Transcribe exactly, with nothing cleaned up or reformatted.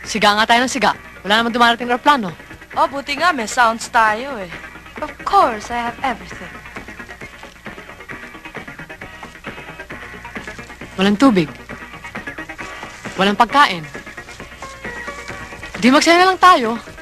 Siga nga tayo ng siga. Wala naman dumarating na plano. Oh, buti nga may sounds tayo eh. Of course, I have everything. Walang tubig. Walang pagkain. Di magsaya na lang tayo.